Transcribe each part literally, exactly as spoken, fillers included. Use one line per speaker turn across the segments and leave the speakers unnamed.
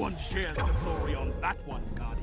one shares the glory on that one, Guardian.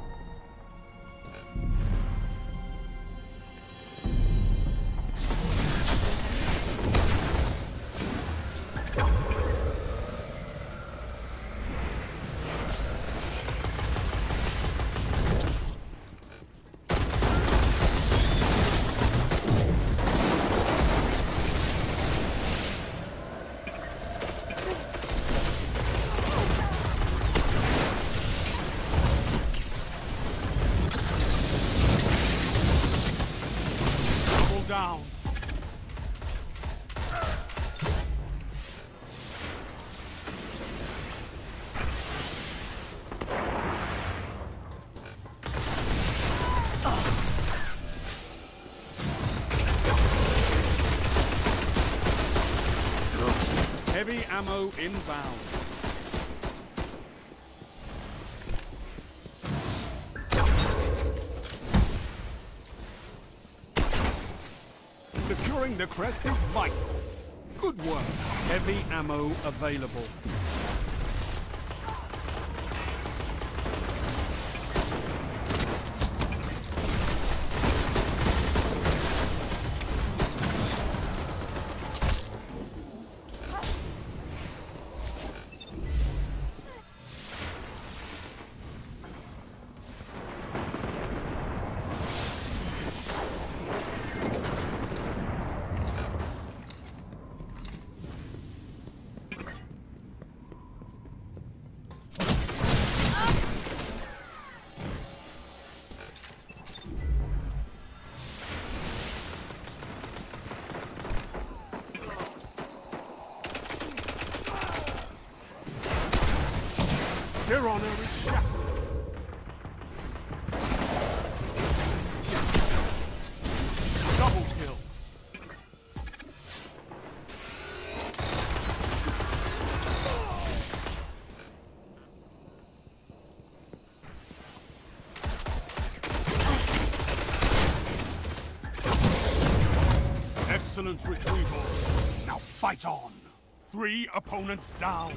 Down. Heavy ammo inbound. Securing the crest is vital. Good work. Heavy ammo available. Their honor is shattered. Double kill. Excellent retrieval. Now fight on. Three opponents down.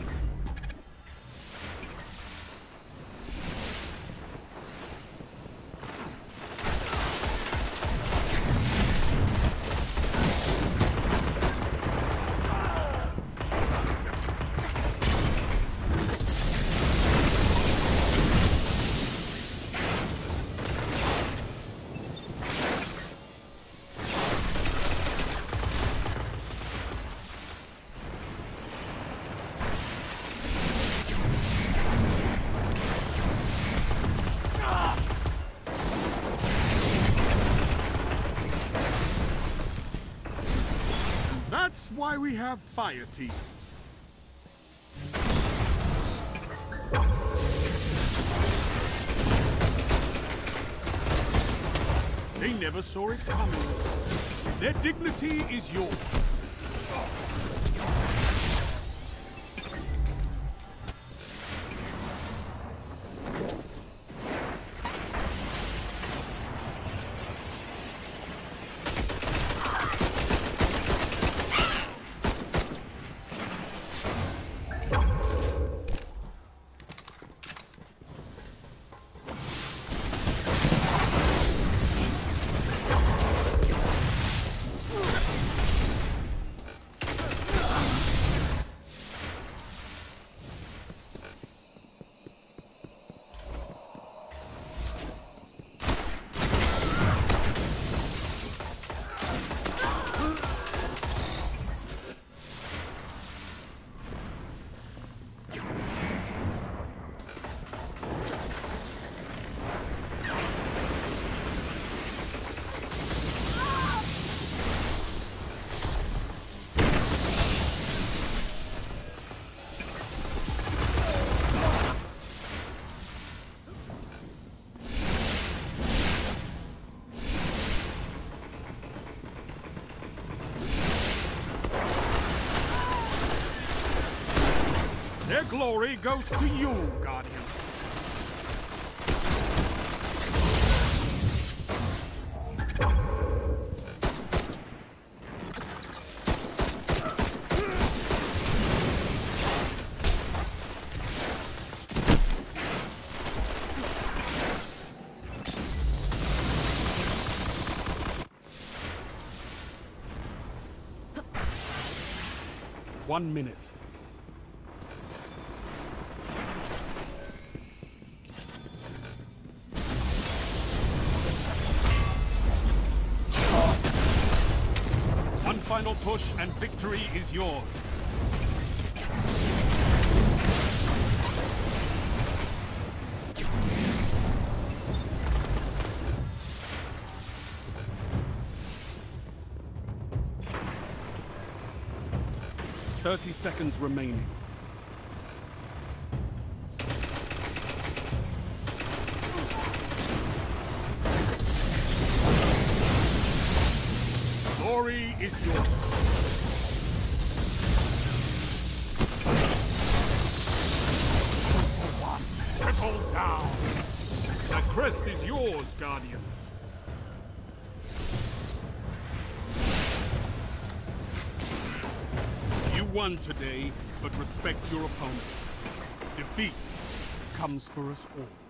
That's why we have fire teams. They never saw it coming. Their dignity is yours. Their glory goes to you, Guardian. One minute. One final push and victory is yours. Thirty seconds remaining. Glory is yours. Triple down. The crest is yours, Guardian. You won today, but respect your opponent. Defeat comes for us all.